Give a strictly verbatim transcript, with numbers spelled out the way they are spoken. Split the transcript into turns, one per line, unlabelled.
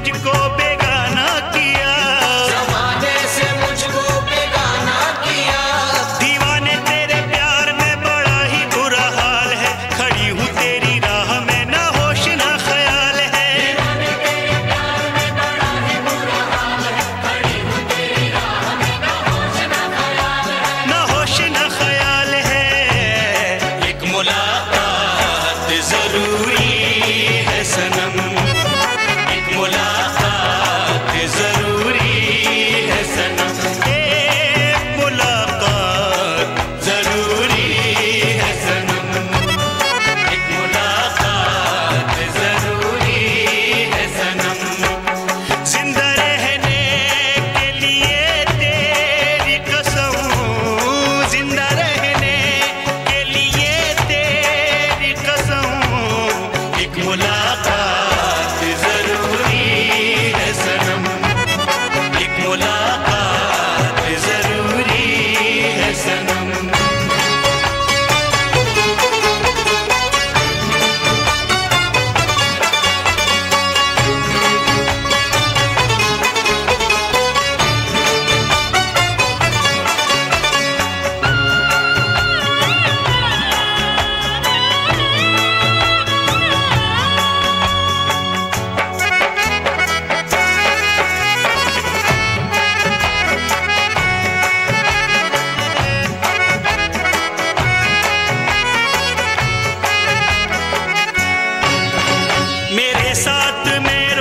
मुझको बेगाना किया,
जमाने से मुझको बेगाना किया।
दीवाने तेरे प्यार में बड़ा ही बुरा हाल है, खड़ी हूँ तेरी राह में ना होश ना ख्याल है।
दीवाने तेरे प्यार में बड़ा ही बुरा हाल है, खड़ी हूँ तेरी राह में ना होश ना ख्याल है।
ना होश ना ख्याल है। एक मुलाकात जरूरी है सनम, एक मुलाकात जरूरी है सनम, एक मुलाकात जरूरी है सनम, एक मुलाकात जरूरी है सनम। जिंदा रहने के लिए तेरी कसम, जिंदा रहने के लिए तेरी कसम, एक मुलाकात जरूरी है सनम, एक मुलाकात जरूरी है सनम। मेरे साथ में